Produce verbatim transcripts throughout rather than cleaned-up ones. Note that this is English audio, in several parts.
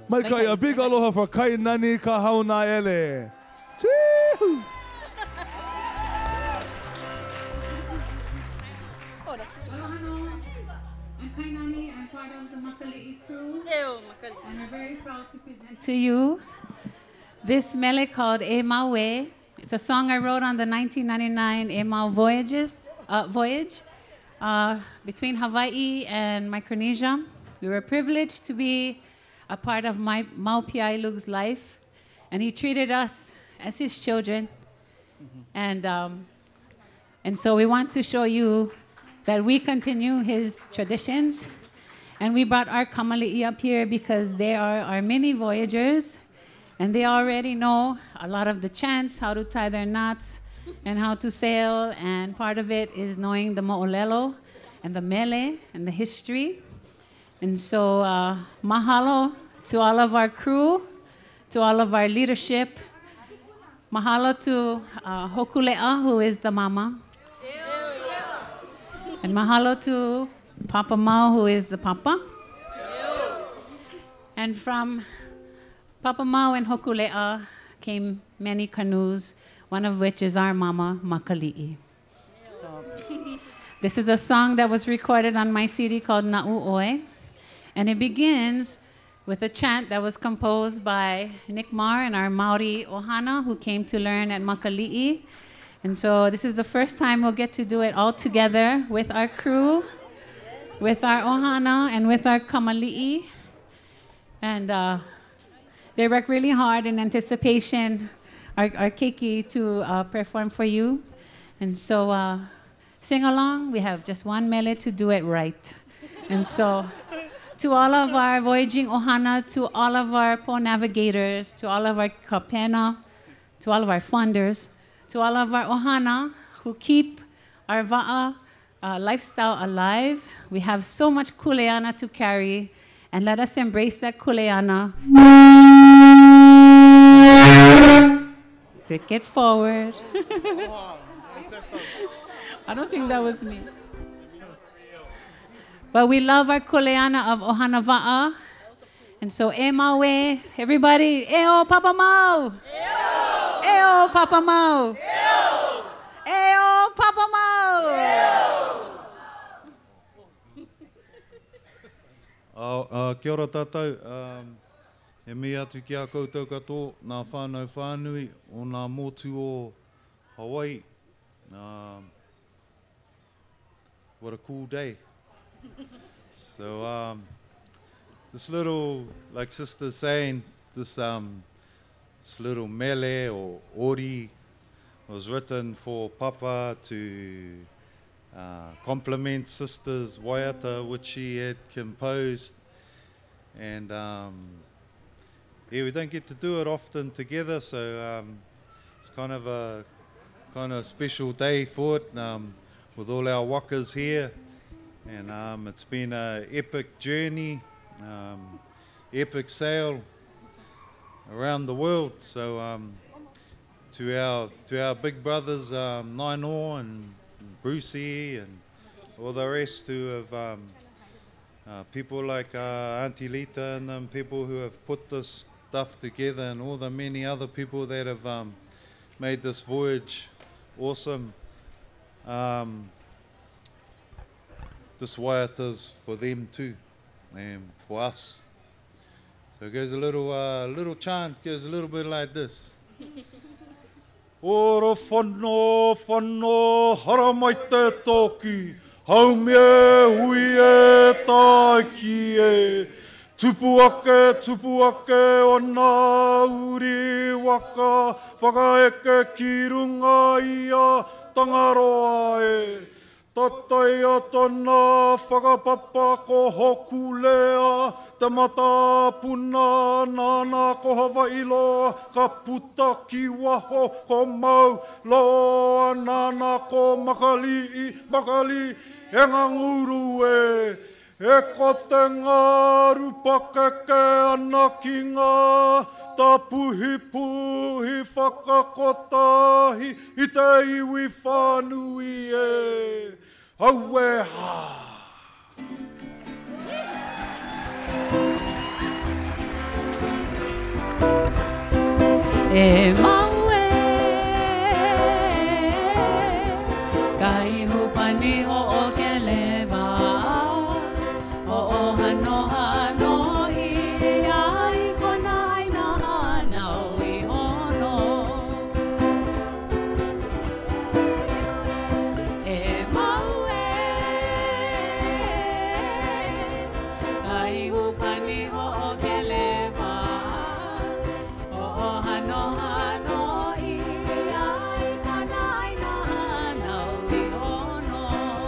Maikai, a big aloha for Kainani, Kahaunaele. Chee-hoo! Aloha no. I'm Kainani. I'm part of the Hōkūleʻa crew. And we're very proud to present to you this mele called E Maue. It's a song I wrote on the nineteen ninety-nine E Mau voyages, uh, voyage uh, between Hawaii and Micronesia. We were privileged to be a part of my Maupiailug's life, and he treated us as his children. Mm-hmm. And, um, and so we want to show you that we continue his traditions. And we brought our kamali'i up here because they are our mini voyagers, and they already know a lot of the chants, how to tie their knots, and how to sail. And part of it is knowing the mo'olelo and the mele and the history. And so uh, mahalo to all of our crew, to all of our leadership. Mahalo to uh, Hōkūleʻa, who is the mama. And mahalo to Papa Mau, who is the papa. And from Papa Mau and Hōkūleʻa came many canoes, one of which is our mama, Makali'i. So, this is a song that was recorded on my C D called Na'u Oe. And it begins with a chant that was composed by Nick Marr and our Maori Ohana, who came to learn at Makali'i. And so this is the first time we'll get to do it all together with our crew, with our Ohana, and with our Kamali'i. And uh, they work really hard in anticipation, our, our keiki, to uh, perform for you. And so uh, sing along. We have just one mele to do it right. And so to all of our voyaging ohana, to all of our po navigators, to all of our kapena, to all of our funders, to all of our ohana who keep our va'a uh, lifestyle alive. We have so much kuleana to carry, and let us embrace that kuleana. Pick it forward. I don't think that was me. But we love our kuleana of ohana va'a. And so, e maue, everybody, e o Papa Mau. E o Papa Mau. E o Papa Mau. Uh, uh, kia ora tātou, um, e mi atu ki a koutou katoa, nā whānau whānui o nā motu o Hawaii. Um, what a cool day. So um, this little, like Sister's saying, this, um, this little mele or ori was written for Papa to Uh, compliment Sister's waiata, which she had composed. And um, yeah, we don't get to do it often together, so um, it's kind of a kind of special day for it, um, with all our wakas here. And um, it's been an epic journey, um, epic sail around the world. So um, to our to our big brothers, um, Nainoa and Brucey and all the rest who have, um, uh, people like uh, Auntie Lita and them, people who have put this stuff together, and all the many other people that have um, made this voyage awesome. Um, this waiata's for them too, and for us. So it goes a little, uh, little chant, goes a little bit like this. Ora whanno, whanno, hara mai te toki, hau mea hui e tai ki e. Tupu ake, tupu ake, o nā uri waka, whakaeke ki runga ia, tangaroa e. Tatai a tana, whakapapa ko Hōkūleʻa, te mata puna, nana ko Hawaii loa, ka puta ki waho, ko mau loa, nana ko Makali'i, Makali, e ngā nguru e. E ko te ngaru pakeke ana ki ngā, ta puhi puhi whakakotahi, i te iwi whanui e. Au e ha! E maue Kai hupani ho'okelewa Ho'ohano hano i ai kona aina hanau i hono E maue Kai hupani ho'okelewa Ho'ohano hano i ai kona aina hanau i hono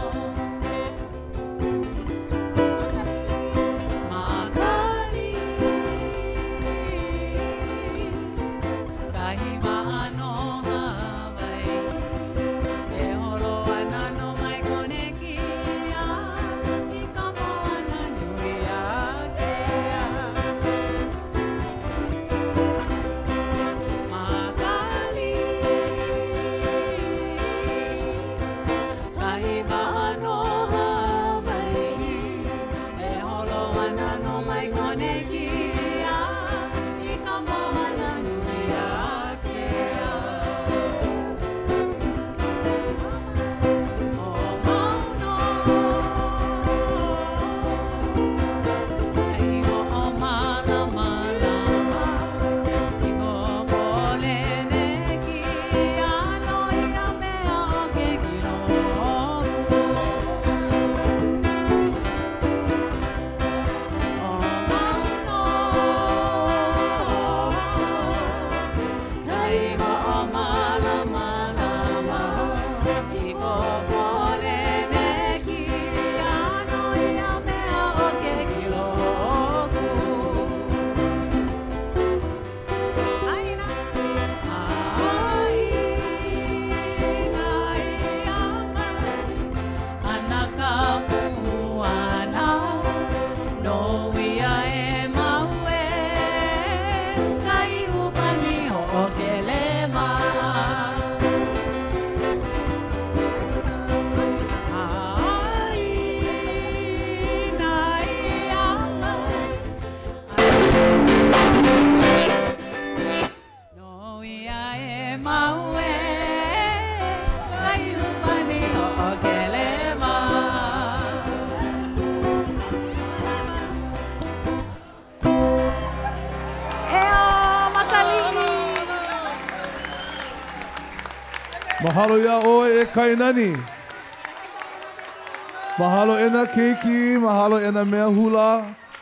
Makali Kahi ma'ano Hawaii E holo ana no mai kone kia I ka moana nui a kea Makali Kahi ma'ano Hawaii E holo ana no mai kone kia I ka moana nui a kea O mauno Ai ho'o mala mala I ho'olele kia no I a mea o ke kiloku O mauno Kai ho'o mala mala I ho'olele kia no I a mea o ke kiloku Aina Ai Ai ama Ana ka puana No ia e maue Kai upani ho'okelewa Ai Nai ama No ia e maue Kai upani ho'okelewa Eo makalini Mahalo ia oe e Kainani. Mahalo ena keiki, mahalo ena mea hula.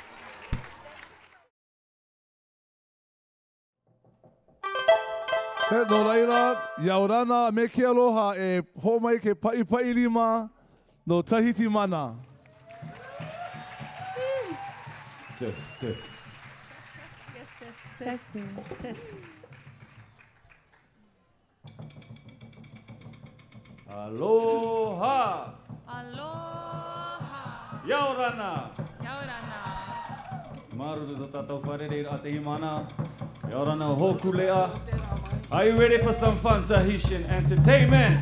He no laila, iaurana me ke aloha e homai ke pai pai lima no Tahiti mana. Test, test. Testing Testing Aloha. Aloha Yaurana. Yaurana Maru do tātou wharere a te himana. Yaurana Hōkūleʻa. Are you ready for some fun Tahitian entertainment?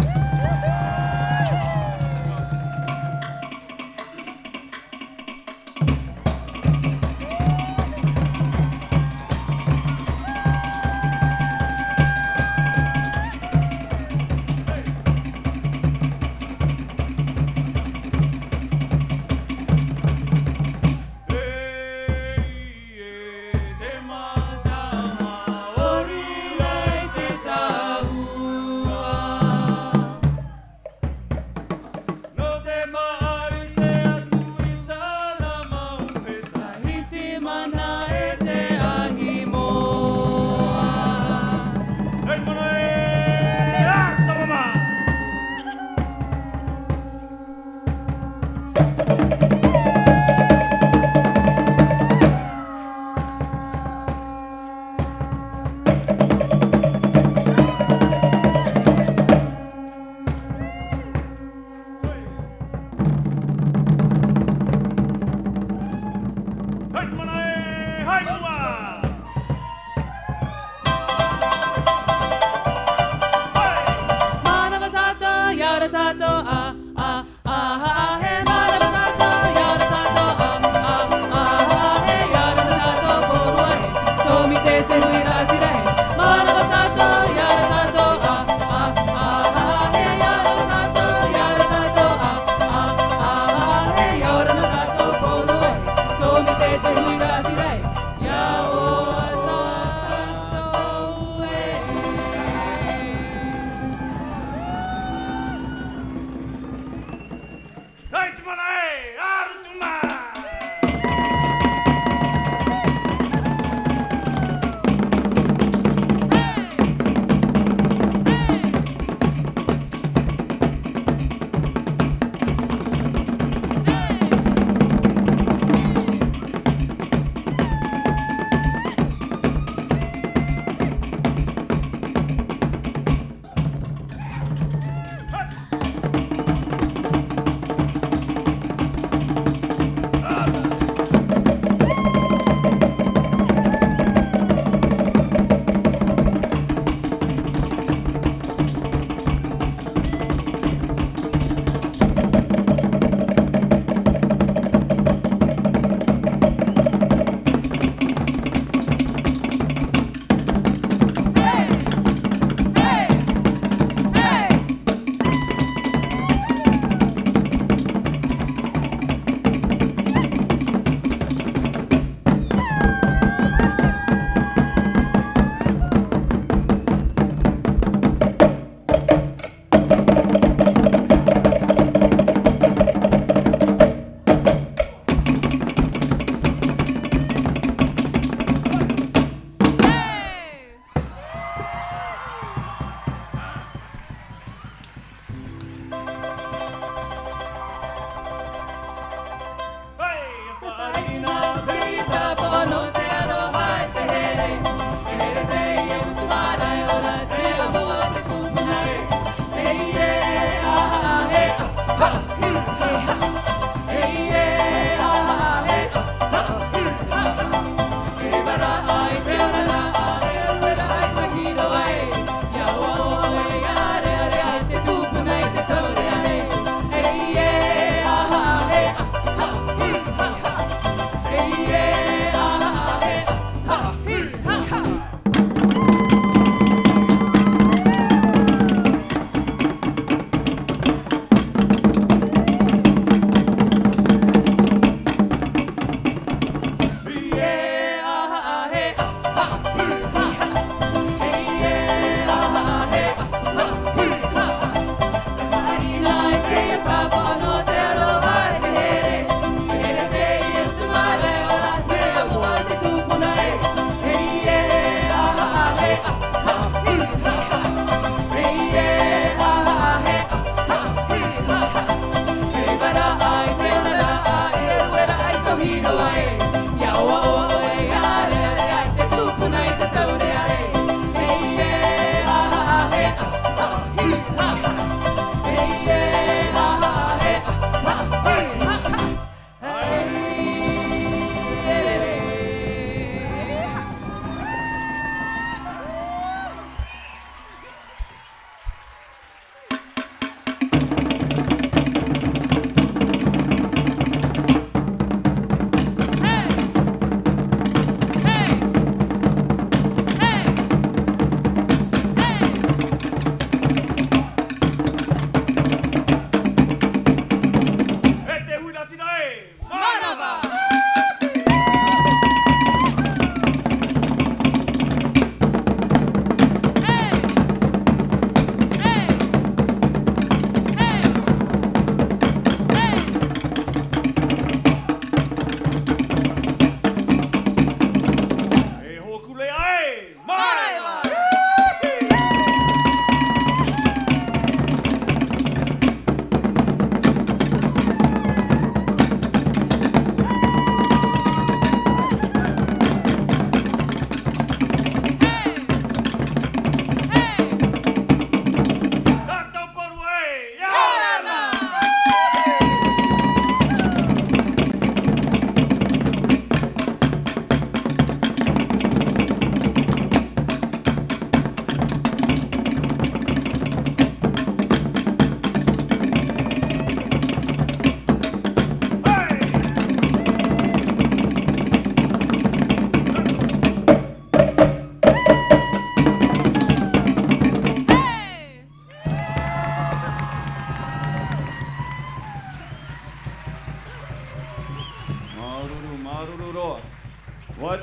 Te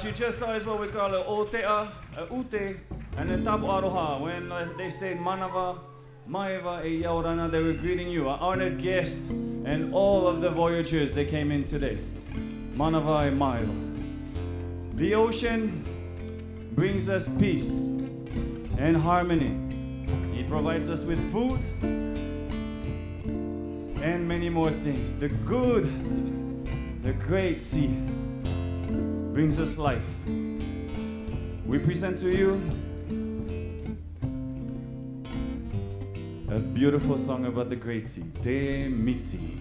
What you just saw is what we call a Hōkūleʻa, a ute, and a tapu aroha. When uh, they say manava, maiva, e yaorana, they were greeting you, our honored guests, and all of the voyagers that came in today. Manava e maiva. The ocean brings us peace and harmony. It provides us with food and many more things. The good, the great sea brings us life. We present to you a beautiful song about the great sea, Te Miti.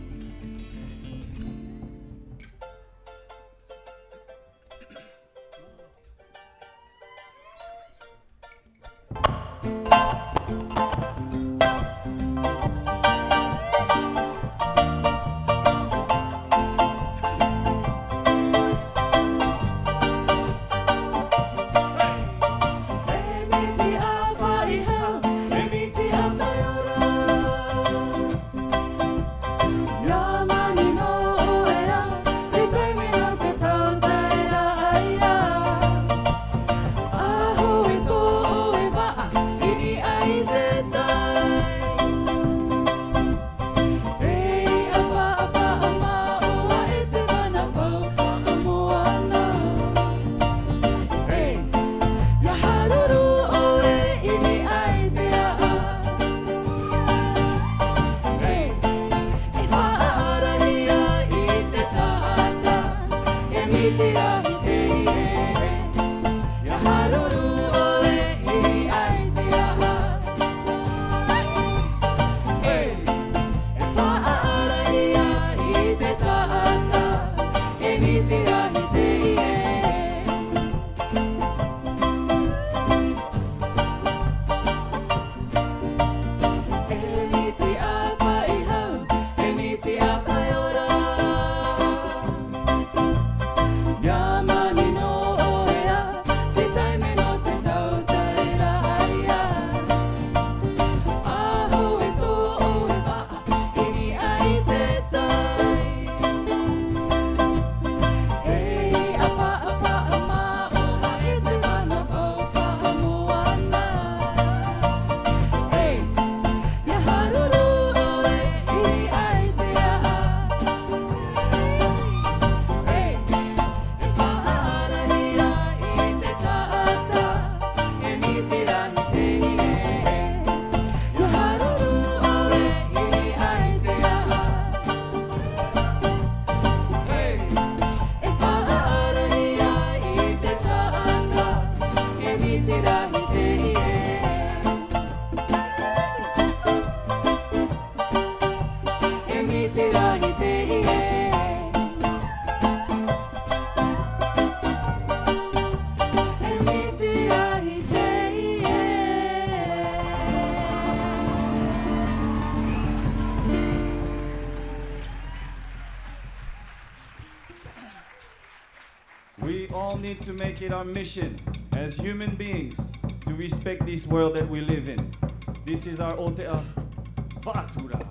We all need to make it our mission as human beings to respect this world that we live in. This is our Hōkūleʻa Whātura.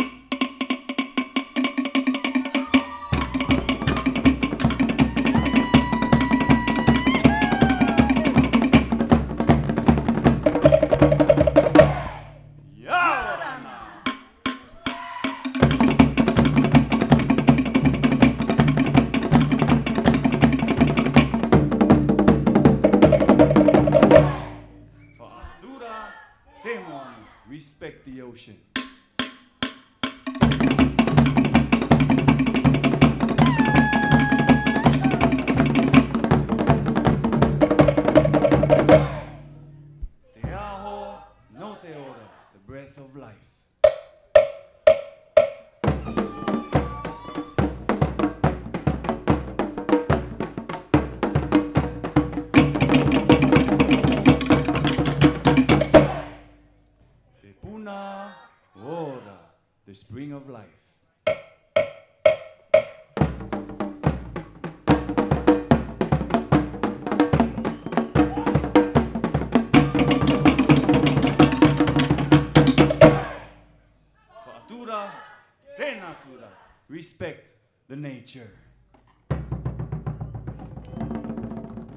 Respect the ocean. Te aho, no te ora, the breath of life. Ora, the spring of life. Whātura, te natura. Respect the nature.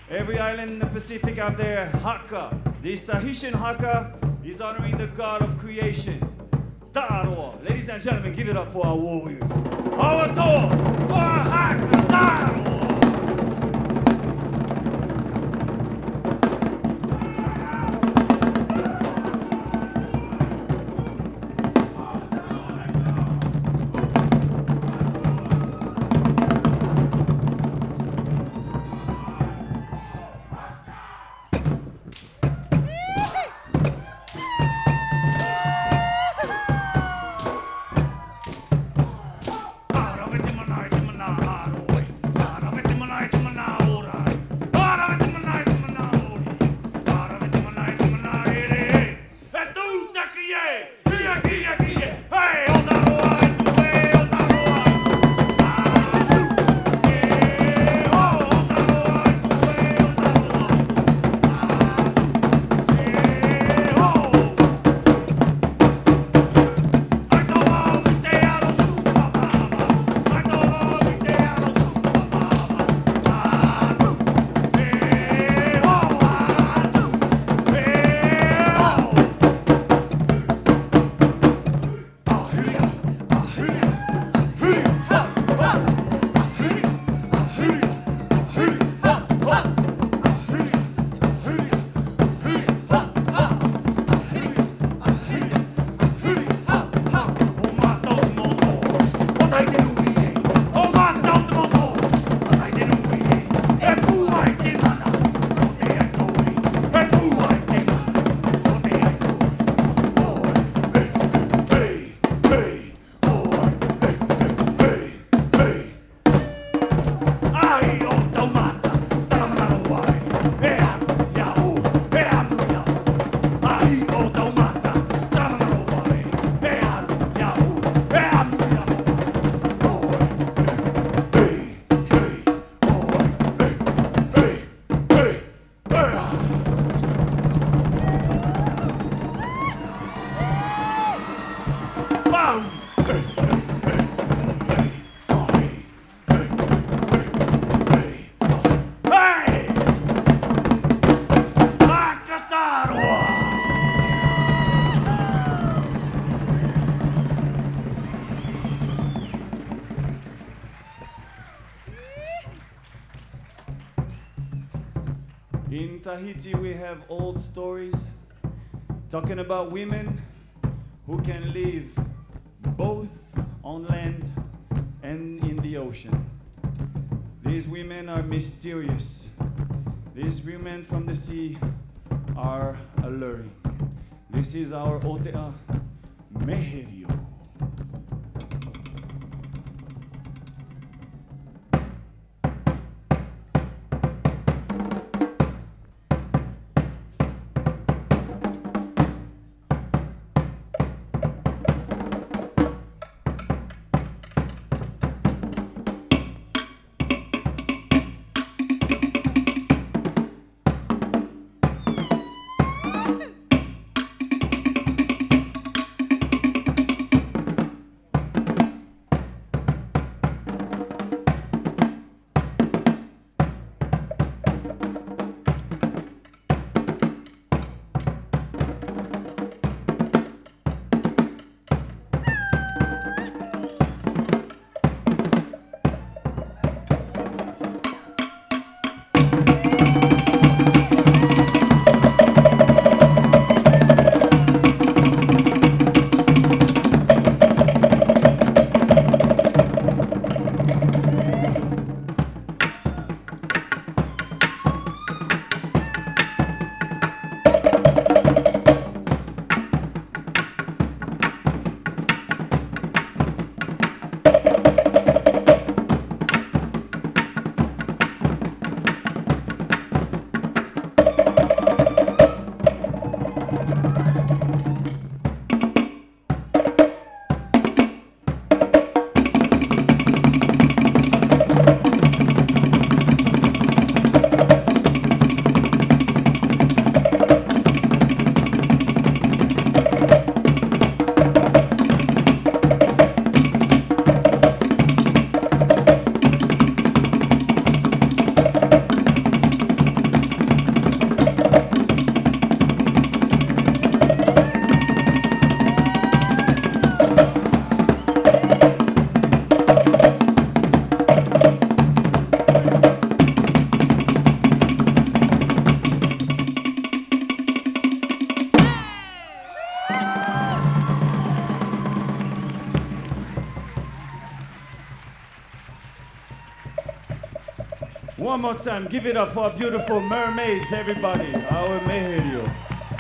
Every island in the Pacific have their haka. This Tahitian haka is honoring the god of creation. Ta'aroa. Ladies and gentlemen, give it up for our warriors. Our toa, our haka, ta'aroa. In Tahiti, we have old stories talking about women who can live both on land and in the ocean. These women are mysterious. These women from the sea are alluring. This is our Ote'a Meherio. One more time, give it up for our beautiful mermaids, everybody. Our meherio.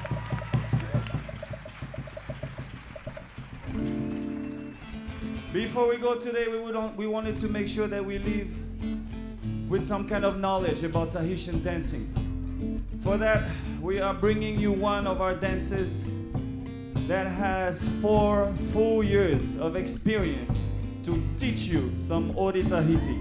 Before we go today, we, would we wanted to make sure that we leave with some kind of knowledge about Tahitian dancing. For that, we are bringing you one of our dancers that has four full years of experience to teach you some Ori Tahiti.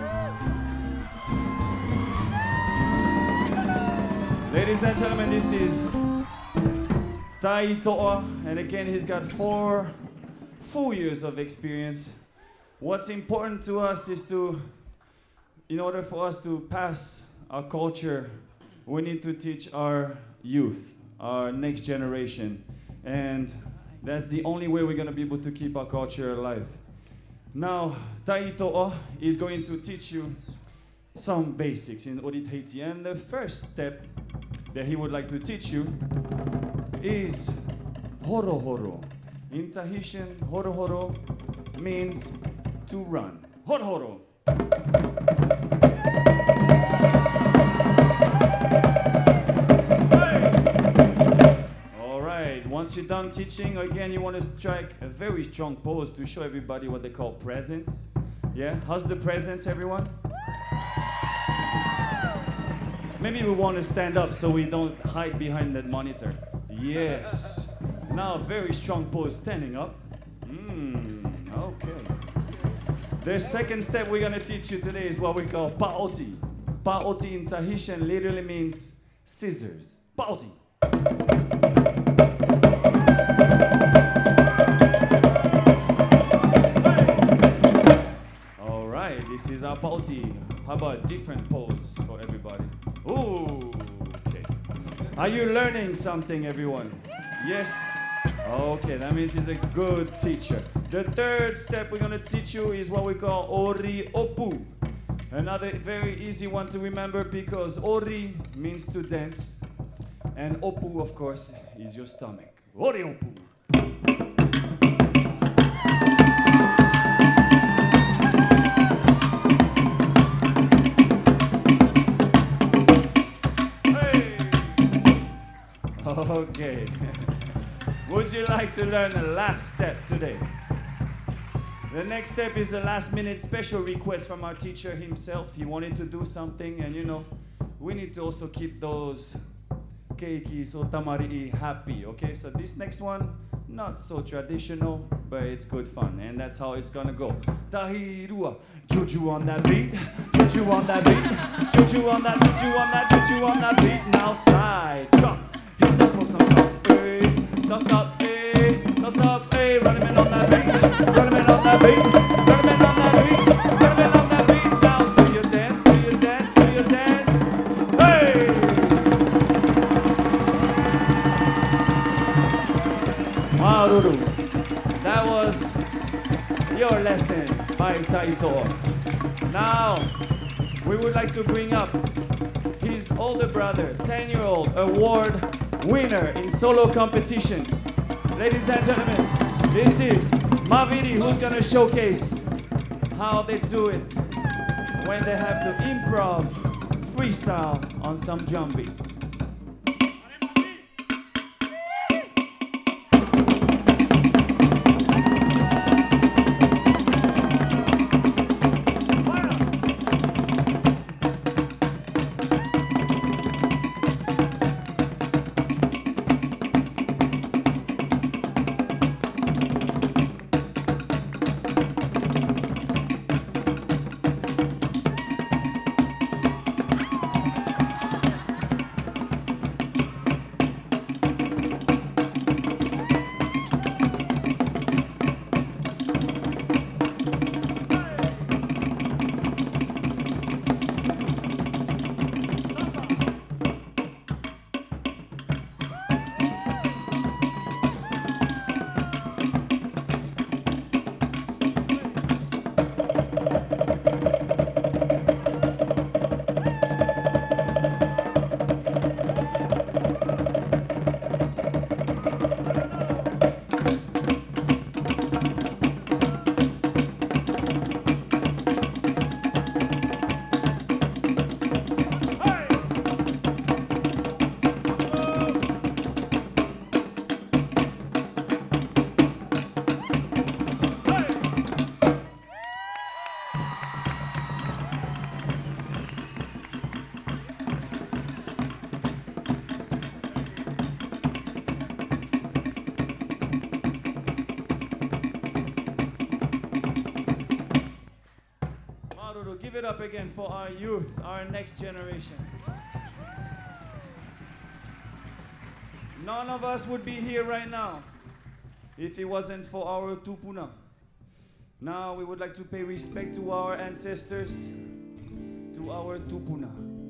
Ladies and gentlemen, this is Tai Toa, and again, he's got four full years of experience. What's important to us is to, in order for us to pass our culture, we need to teach our youth, our next generation. And that's the only way we're gonna be able to keep our culture alive. Now, Tai Toa is going to teach you some basics in Ori Tahiti. And the first step that he would like to teach you is horo horo. In Tahitian, horo horo means to run. Horo horo. Hey. All right, once you're done teaching, again, you want to strike a very strong pose to show everybody what they call presence. Yeah, how's the presence, everyone? Maybe we want to stand up so we don't hide behind that monitor. Yes. Now, very strong pose, standing up. Mm, okay. The second step we're going to teach you today is what we call pa'oti. Pa'oti in Tahitian literally means scissors. Pa'oti. Hey. All right, this is our pa'oti. How about a different pose for everybody? Ooh, okay. Are you learning something, everyone? Yes? Okay, that means he's a good teacher. The third step we're going to teach you is what we call ori opu. Another very easy one to remember because ori means to dance, and opu, of course, is your stomach. Ori opu. Okay. Would you like to learn the last step today? The next step is a last minute special request from our teacher himself. He wanted to do something, and you know, we need to also keep those keikis or tamari'i happy, okay? So this next one, not so traditional, but it's good fun, and that's how it's gonna go. Tahirua, juju on that beat, juju on that beat, juju on that, juju on that, juju on that beat. Now slide, drop. Hit that folks, don't stop, hey, don't stop, hey, don't stop, hey, run him in on that beat, run him in on that beat, run him in on that beat, run him in on that beat. Now do your dance, do your dance, do your dance, hey! Maruru, that was your lesson by Tai Toa. Now, we would like to bring up his older brother, ten-year-old award winner in solo competitions. Ladies and gentlemen, this is Maviri, who's gonna showcase how they do it when they have to improv, freestyle on some drum beats. again for our youth, our next generation. None of us would be here right now if it wasn't for our tupuna. Now we would like to pay respect to our ancestors, to our tupuna.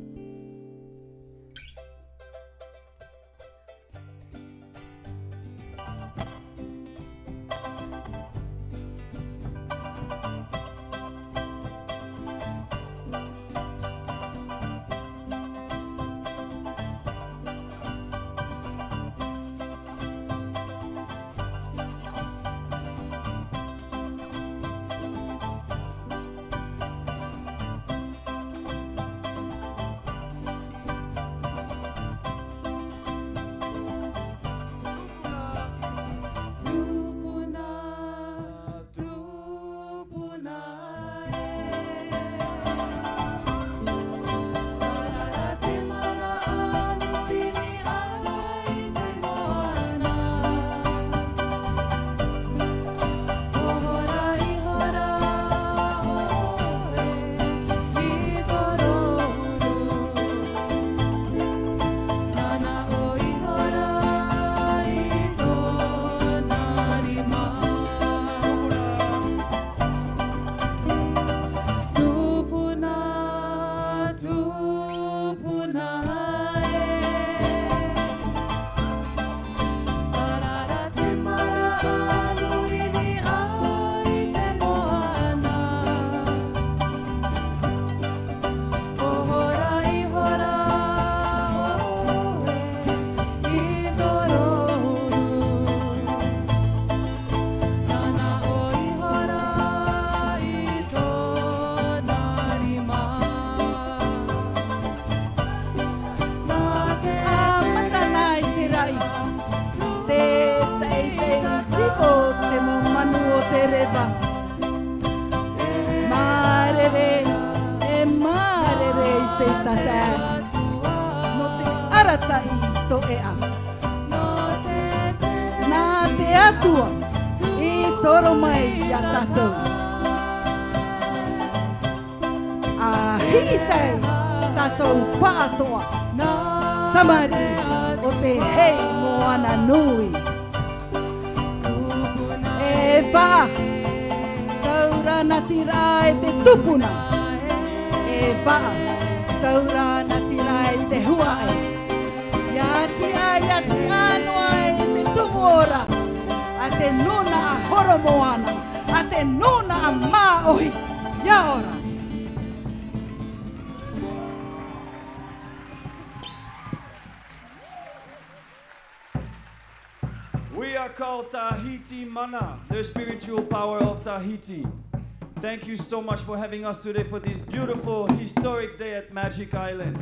We are called Tahiti Mana, the spiritual power of Tahiti. Thank you so much for having us today for this beautiful, historic day at Magic Island.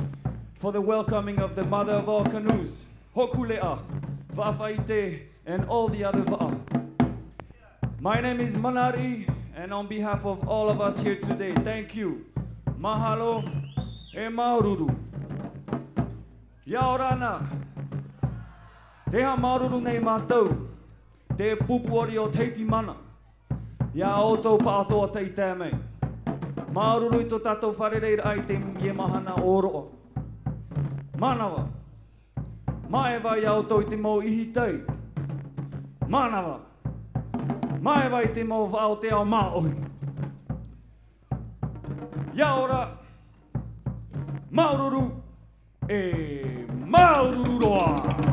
For the welcoming of the mother of all canoes, Hōkūleʻa, Whaafaite, and all the other Wa'a. My name is Manari, and on behalf of all of us here today, thank you. Mahalo e maururu. Yaorana. Te ha maururu nei mātou. Te pupuori o Tahiti mana. Ia autou pātoa tei tēmei. Maururu I tō tātou wharereira ai te ie mahana oroa. Manawa. Maewa I autou I te mō ihi tei. Manawa. Maewa I te mō wao te ao maohi. Ia ora. Maururu e maururoa.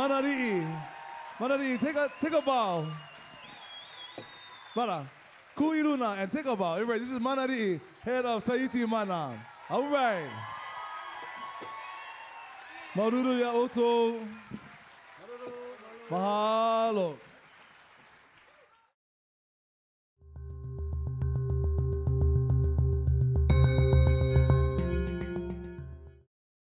Manari'i. Manari'i, take a, take a bow. Mana, ku'iluna, and take a bow. Everybody, this is Manari'i, head of Tahiti Mana. All right. Maururu ya oto. Mahalo.